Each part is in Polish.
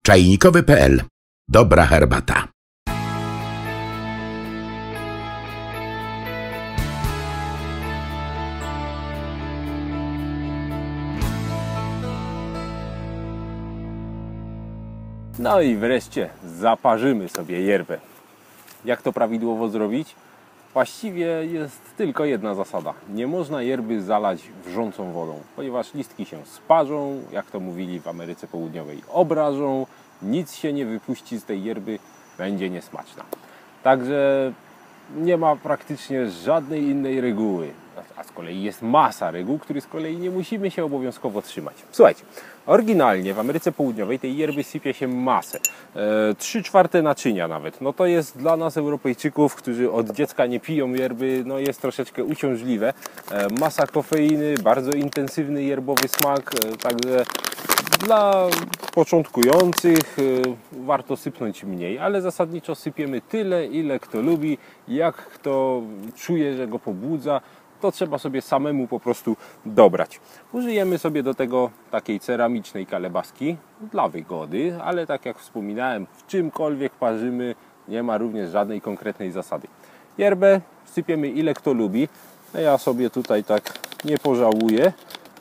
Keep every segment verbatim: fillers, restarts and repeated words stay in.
Czajnikowy kropka p l. Dobra herbata. No i wreszcie zaparzymy sobie yerbę. Jak to prawidłowo zrobić? Właściwie jest tylko jedna zasada. Nie można yerby zalać wrzącą wodą, ponieważ listki się sparzą, jak to mówili w Ameryce Południowej, obrażą, nic się nie wypuści z tej yerby, będzie niesmaczna. Także nie ma praktycznie żadnej innej reguły. A z kolei jest masa reguł, których z kolei nie musimy się obowiązkowo trzymać. Słuchajcie, oryginalnie w Ameryce Południowej tej yerby sypie się masę. Trzy czwarte naczynia nawet. No to jest dla nas Europejczyków, którzy od dziecka nie piją yerby, no jest troszeczkę uciążliwe. E, masa kofeiny, bardzo intensywny yerbowy smak, e, także dla początkujących e, warto sypnąć mniej, ale zasadniczo sypiemy tyle, ile kto lubi, jak kto czuje, że go pobudza. To trzeba sobie samemu po prostu dobrać. Użyjemy sobie do tego takiej ceramicznej kalebaski dla wygody, ale tak jak wspominałem, w czymkolwiek parzymy, nie ma również żadnej konkretnej zasady. Yerbę sypiemy ile kto lubi. Ja sobie tutaj tak nie pożałuję,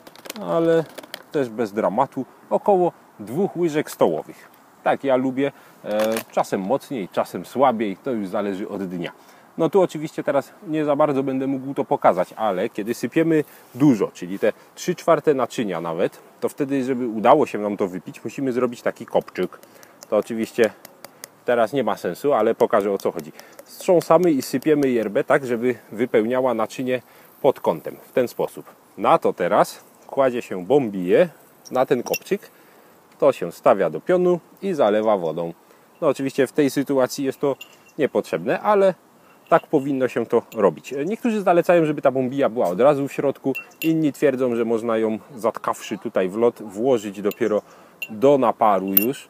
ale też bez dramatu. Około dwóch łyżek stołowych. Tak ja lubię, czasem mocniej, czasem słabiej, to już zależy od dnia. No tu oczywiście teraz nie za bardzo będę mógł to pokazać, ale kiedy sypiemy dużo, czyli te trzy czwarte naczynia nawet, to wtedy, żeby udało się nam to wypić, musimy zrobić taki kopczyk. To oczywiście teraz nie ma sensu, ale pokażę, o co chodzi. Strząsamy i sypiemy yerbę tak, żeby wypełniała naczynie pod kątem, w ten sposób. Na to teraz kładzie się bombije na ten kopczyk, to się stawia do pionu i zalewa wodą. No oczywiście w tej sytuacji jest to niepotrzebne, ale tak powinno się to robić. Niektórzy zalecają, żeby ta bombija była od razu w środku, inni twierdzą, że można ją, zatkawszy tutaj w lot, włożyć dopiero do naparu już.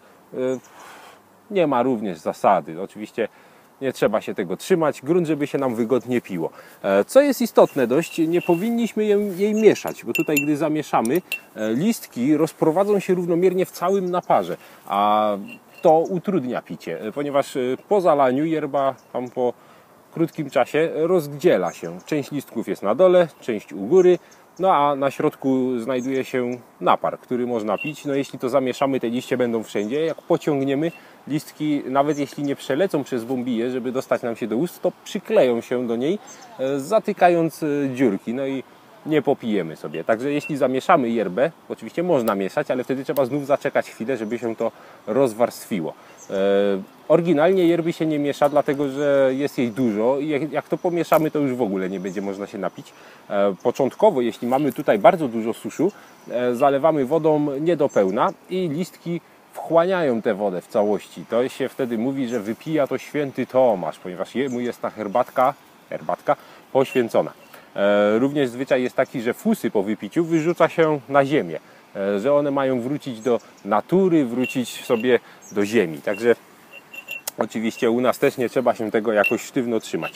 Nie ma również zasady. Oczywiście nie trzeba się tego trzymać, grunt, żeby się nam wygodnie piło. Co jest istotne dość, nie powinniśmy jej, jej mieszać, bo tutaj gdy zamieszamy, listki rozprowadzą się równomiernie w całym naparze, a to utrudnia picie, ponieważ po zalaniu yerba tam po krótkim czasie rozdziela się. Część listków jest na dole, część u góry, no a na środku znajduje się napar, który można pić. No jeśli to zamieszamy, te liście będą wszędzie. Jak pociągniemy, listki, nawet jeśli nie przelecą przez bombiję, żeby dostać nam się do ust, to przykleją się do niej, zatykając dziurki. No i nie popijemy sobie. Także jeśli zamieszamy yerbę, oczywiście można mieszać, ale wtedy trzeba znów zaczekać chwilę, żeby się to rozwarstwiło. E, oryginalnie yerby się nie miesza, dlatego że jest jej dużo i jak, jak to pomieszamy, to już w ogóle nie będzie można się napić. E, początkowo, jeśli mamy tutaj bardzo dużo suszu, e, zalewamy wodą nie do pełna i listki wchłaniają tę wodę w całości. To się wtedy mówi, że wypija to święty Tomasz, ponieważ jemu jest ta herbatka, herbatka poświęcona. Również zwyczaj jest taki, że fusy po wypiciu wyrzuca się na ziemię, że one mają wrócić do natury, wrócić sobie do ziemi. Także oczywiście u nas też nie trzeba się tego jakoś sztywno trzymać.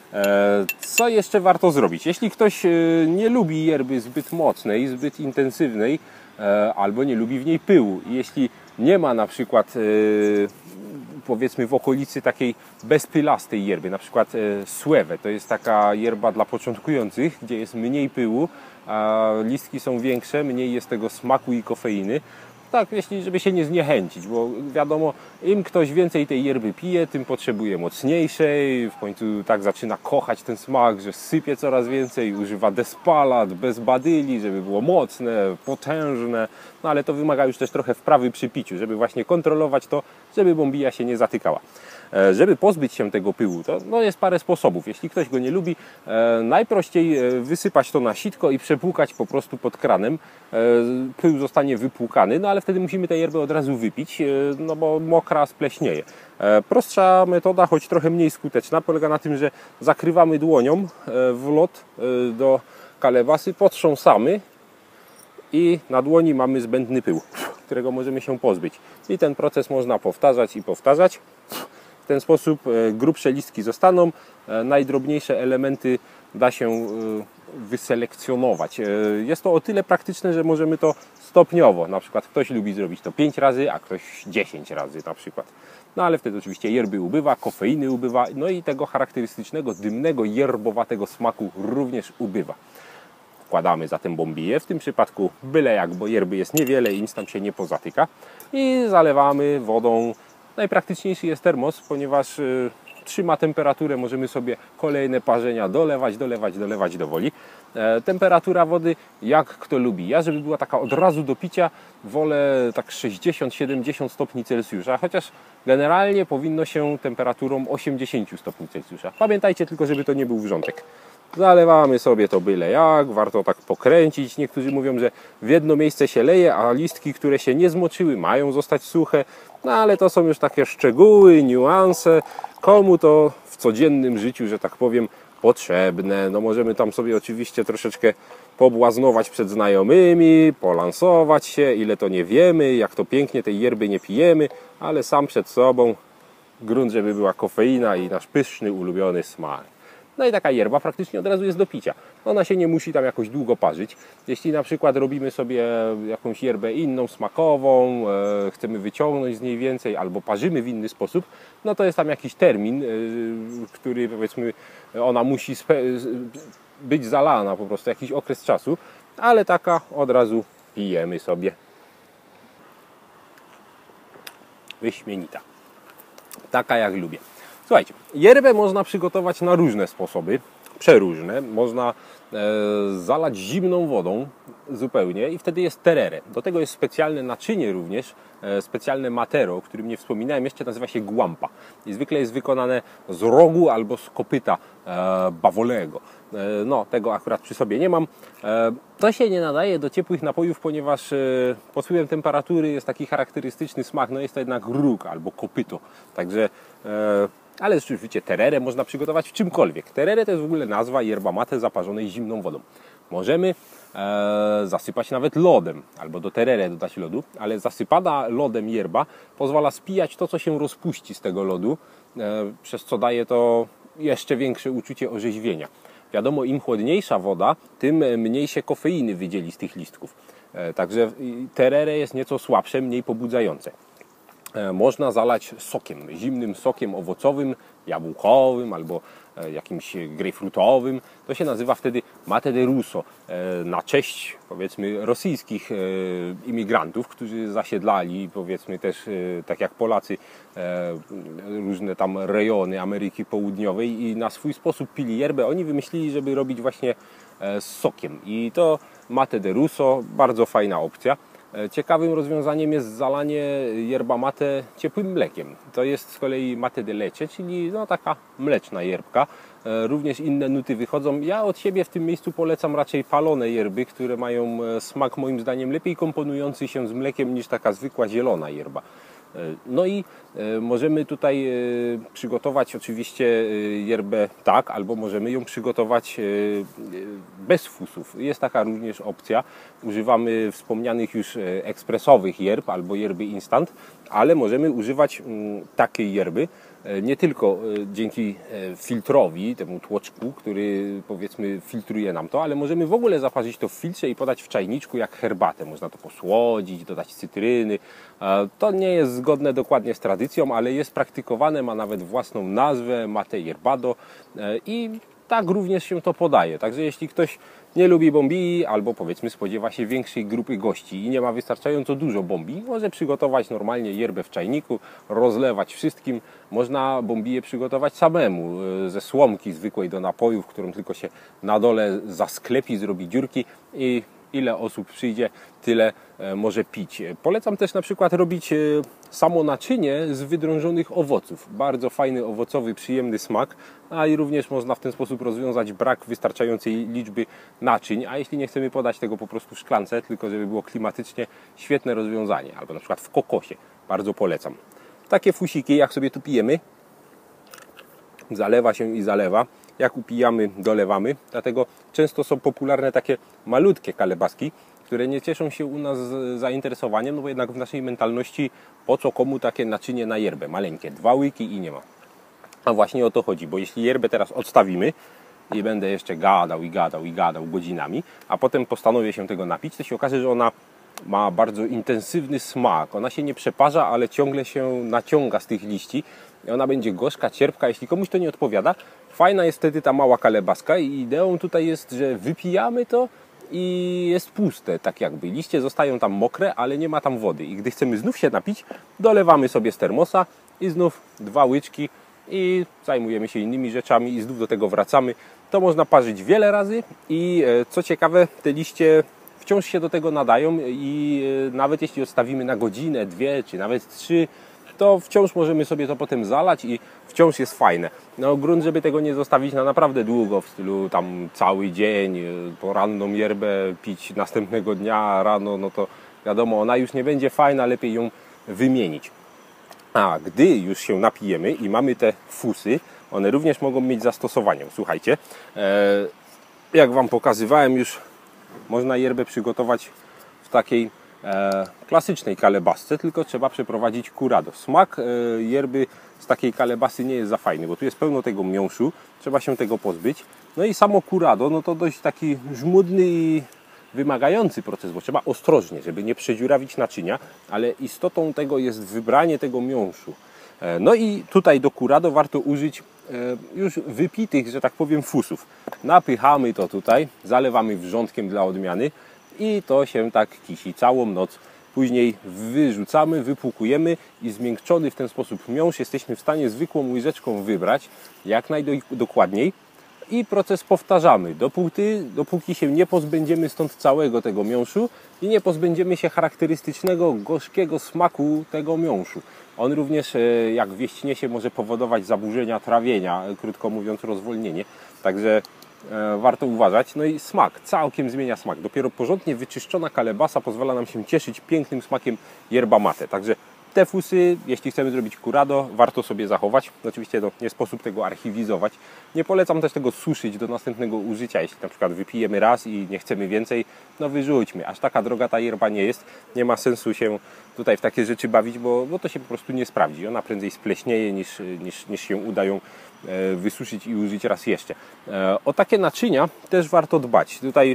Co jeszcze warto zrobić? Jeśli ktoś nie lubi yerby zbyt mocnej, zbyt intensywnej, albo nie lubi w niej pyłu, jeśli nie ma na przykład powiedzmy w okolicy takiej bezpylastej yerby, na przykład sueve, to jest taka yerba dla początkujących, gdzie jest mniej pyłu, a listki są większe, mniej jest tego smaku i kofeiny. Tak, jeśli, żeby się nie zniechęcić, bo wiadomo, im ktoś więcej tej yerby pije, tym potrzebuje mocniejszej, w końcu tak zaczyna kochać ten smak, że sypie coraz więcej, używa despalat, bez badyli, żeby było mocne, potężne, no ale to wymaga już też trochę wprawy przy piciu, żeby właśnie kontrolować to, żeby bombija się nie zatykała. Żeby pozbyć się tego pyłu, to no jest parę sposobów. Jeśli ktoś go nie lubi, e, najprościej wysypać to na sitko i przepłukać po prostu pod kranem. E, pył zostanie wypłukany, no ale wtedy musimy tę yerbę od razu wypić, e, no bo mokra spleśnieje. E, prostsza metoda, choć trochę mniej skuteczna, polega na tym, że zakrywamy dłonią e, w lot e, do kalebasy, potrząsamy i na dłoni mamy zbędny pył, którego możemy się pozbyć. I ten proces można powtarzać i powtarzać. W ten sposób grubsze listki zostaną, najdrobniejsze elementy da się wyselekcjonować. Jest to o tyle praktyczne, że możemy to stopniowo. Na przykład ktoś lubi zrobić to pięć razy, a ktoś dziesięć razy na przykład. No ale wtedy oczywiście yerby ubywa, kofeiny ubywa, no i tego charakterystycznego, dymnego, yerbowatego smaku również ubywa. Wkładamy zatem bombiję, w tym przypadku byle jak, bo yerby jest niewiele i nic tam się nie pozatyka. I zalewamy wodą. Najpraktyczniejszy jest termos, ponieważ y, trzyma temperaturę, możemy sobie kolejne parzenia dolewać, dolewać, dolewać do woli. E, temperatura wody jak kto lubi. Ja, żeby była taka od razu do picia, wolę tak sześćdziesiąt siedemdziesiąt stopni Celsjusza, chociaż generalnie powinno się temperaturą osiemdziesiąt stopni Celsjusza. Pamiętajcie tylko, żeby to nie był wrzątek. Zalewamy sobie to byle jak, warto tak pokręcić. Niektórzy mówią, że w jedno miejsce się leje, a listki, które się nie zmoczyły, mają zostać suche. No ale to są już takie szczegóły, niuanse. Komu to w codziennym życiu, że tak powiem, potrzebne. No możemy tam sobie oczywiście troszeczkę pobłaznować przed znajomymi, polansować się, ile to nie wiemy, jak to pięknie tej yerby nie pijemy, ale sam przed sobą grunt, żeby była kofeina i nasz pyszny, ulubiony smak. No i taka yerba praktycznie od razu jest do picia. Ona się nie musi tam jakoś długo parzyć. Jeśli na przykład robimy sobie jakąś yerbę inną, smakową, e, chcemy wyciągnąć z niej więcej albo parzymy w inny sposób, no to jest tam jakiś termin, e, który powiedzmy ona musi być zalana po prostu, jakiś okres czasu, ale taka od razu pijemy sobie. Wyśmienita. Taka jak lubię. Słuchajcie, yerbę można przygotować na różne sposoby, przeróżne. Można e, zalać zimną wodą zupełnie i wtedy jest terere. Do tego jest specjalne naczynie również, e, specjalne matero, o którym nie wspominałem jeszcze, nazywa się guampa. I zwykle jest wykonane z rogu albo z kopyta e, bawolego. E, no, tego akurat przy sobie nie mam. E, to się nie nadaje do ciepłych napojów, ponieważ e, pod wpływem temperatury jest taki charakterystyczny smak, no jest to jednak róg albo kopyto. Także e, ale oczywiście tererę można przygotować w czymkolwiek. Tererę to jest w ogóle nazwa yerba mate zaparzonej zimną wodą. Możemy e, zasypać nawet lodem, albo do terere dodać lodu, ale zasypada lodem yerba pozwala spijać to, co się rozpuści z tego lodu, e, przez co daje to jeszcze większe uczucie orzeźwienia. Wiadomo, im chłodniejsza woda, tym mniej się kofeiny wydzieli z tych listków. E, także terere jest nieco słabsze, mniej pobudzające. Można zalać sokiem, zimnym sokiem owocowym, jabłkowym albo jakimś grejpfrutowym. To się nazywa wtedy mate de russo, na cześć powiedzmy rosyjskich imigrantów, którzy zasiedlali powiedzmy też tak jak Polacy różne tam rejony Ameryki Południowej i na swój sposób pili yerbę. Oni wymyślili, żeby robić właśnie z sokiem i to mate de russo, bardzo fajna opcja. Ciekawym rozwiązaniem jest zalanie yerba mate ciepłym mlekiem. To jest z kolei mate de leche, czyli no taka mleczna yerbka. Również inne nuty wychodzą. Ja od siebie w tym miejscu polecam raczej palone yerby, które mają smak moim zdaniem lepiej komponujący się z mlekiem niż taka zwykła zielona yerba. No i możemy tutaj przygotować oczywiście yerbę tak, albo możemy ją przygotować bez fusów. Jest taka również opcja. Używamy wspomnianych już ekspresowych yerb albo yerby instant, ale możemy używać takiej yerby nie tylko dzięki filtrowi, temu tłoczku, który powiedzmy filtruje nam to, ale możemy w ogóle zaparzyć to w filtrze i podać w czajniczku jak herbatę. Można to posłodzić, dodać cytryny. To nie jest zgodne dokładnie z tradycją, ale jest praktykowane, ma nawet własną nazwę, mate yerbado i tak również się to podaje. Także jeśli ktoś nie lubi bombii albo powiedzmy spodziewa się większej grupy gości i nie ma wystarczająco dużo bombii, może przygotować normalnie yerbę w czajniku, rozlewać wszystkim. Można bombiję przygotować samemu ze słomki zwykłej do napojów, którą tylko się na dole zasklepi, zrobi dziurki i ile osób przyjdzie, tyle może pić. Polecam też na przykład robić samo naczynie z wydrążonych owoców. Bardzo fajny, owocowy, przyjemny smak, a i również można w ten sposób rozwiązać brak wystarczającej liczby naczyń, a jeśli nie chcemy podać tego po prostu w szklance, tylko żeby było klimatycznie, świetne rozwiązanie. Albo na przykład w kokosie. Bardzo polecam. Takie fusiki, jak sobie tu pijemy, zalewa się i zalewa. Jak upijamy, dolewamy. Dlatego często są popularne takie malutkie kalebaski, które nie cieszą się u nas zainteresowaniem, no bo jednak w naszej mentalności po co komu takie naczynie na yerbę, maleńkie, dwa łyki i nie ma. A właśnie o to chodzi, bo jeśli yerbę teraz odstawimy i będę jeszcze gadał i gadał i gadał godzinami, a potem postanowię się tego napić, to się okaże, że ona ma bardzo intensywny smak. Ona się nie przeparza, ale ciągle się naciąga z tych liści. I ona będzie gorzka, cierpka. Jeśli komuś to nie odpowiada, fajna jest wtedy ta mała kalebaska i ideą tutaj jest, że wypijamy to i jest puste, tak jakby. Liście zostają tam mokre, ale nie ma tam wody. I gdy chcemy znów się napić, dolewamy sobie z termosa i znów dwa łyczki i zajmujemy się innymi rzeczami i znów do tego wracamy. To można parzyć wiele razy i co ciekawe, te liście wciąż się do tego nadają i nawet jeśli odstawimy na godzinę, dwie czy nawet trzy, to wciąż możemy sobie to potem zalać i wciąż jest fajne. No grunt, żeby tego nie zostawić na naprawdę długo, w stylu tam cały dzień, poranną yerbę pić następnego dnia rano, no to wiadomo, ona już nie będzie fajna, lepiej ją wymienić. A gdy już się napijemy i mamy te fusy, one również mogą mieć zastosowanie. Słuchajcie, jak Wam pokazywałem już, można yerbę przygotować w takiej e, klasycznej kalebasce, tylko trzeba przeprowadzić curado. Smak e, yerby z takiej kalebasy nie jest za fajny, bo tu jest pełno tego miąższu, trzeba się tego pozbyć. No i samo curado, no to dość taki żmudny i wymagający proces, bo trzeba ostrożnie, żeby nie przedziurawić naczynia, ale istotą tego jest wybranie tego miąższu. E, no i tutaj do curado warto użyć już wypitych, że tak powiem, fusów. Napychamy to tutaj, zalewamy wrzątkiem dla odmiany i to się tak kisi całą noc. Później wyrzucamy, wypłukujemy i zmiękczony w ten sposób miąższ jesteśmy w stanie zwykłą łyżeczką wybrać jak najdokładniej i proces powtarzamy, dopóty, dopóki się nie pozbędziemy stąd całego tego miąższu i nie pozbędziemy się charakterystycznego, gorzkiego smaku tego miąższu. On również, jak wieść niesie, może powodować zaburzenia trawienia, krótko mówiąc rozwolnienie, także e, warto uważać. No i smak, całkiem zmienia smak. Dopiero porządnie wyczyszczona kalebasa pozwala nam się cieszyć pięknym smakiem yerba mate. Także te fusy, jeśli chcemy zrobić curado, warto sobie zachować. Oczywiście no, nie sposób tego archiwizować. Nie polecam też tego suszyć do następnego użycia. Jeśli na przykład wypijemy raz i nie chcemy więcej, no wyrzućmy. Aż taka droga ta yerba nie jest. Nie ma sensu się tutaj w takie rzeczy bawić, bo, bo to się po prostu nie sprawdzi. Ona prędzej spleśnieje niż, niż, niż się udają e, wysuszyć i użyć raz jeszcze. E, o takie naczynia też warto dbać. Tutaj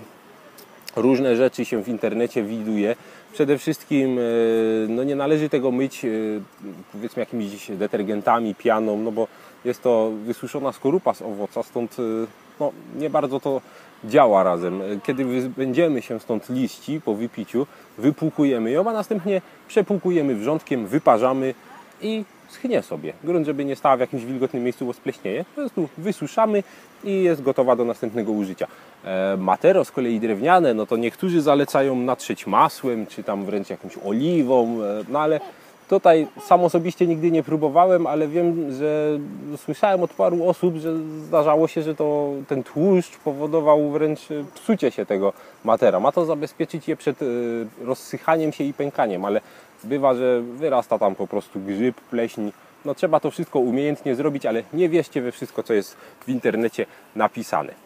różne rzeczy się w internecie widuje. Przede wszystkim no nie należy tego myć powiedzmy jakimiś detergentami, pianą, no bo jest to wysuszona skorupa z owoca, stąd no, nie bardzo to działa razem. Kiedy wyzbędziemy się stąd liści po wypiciu, wypłukujemy ją, a następnie przepłukujemy wrzątkiem, wyparzamy i schnie sobie. Grunt, żeby nie stała w jakimś wilgotnym miejscu, bo spleśnieje, po prostu wysuszamy i jest gotowa do następnego użycia. E, matero z kolei drewniane, no to niektórzy zalecają natrzeć masłem, czy tam wręcz jakąś oliwą, e, no ale tutaj sam osobiście nigdy nie próbowałem, ale wiem, że słyszałem od paru osób, że zdarzało się, że to ten tłuszcz powodował wręcz psucie się tego matera. Ma to zabezpieczyć je przed e, rozsychaniem się i pękaniem, ale bywa, że wyrasta tam po prostu grzyb, pleśń. No trzeba to wszystko umiejętnie zrobić, ale nie wierzcie we wszystko, co jest w internecie napisane.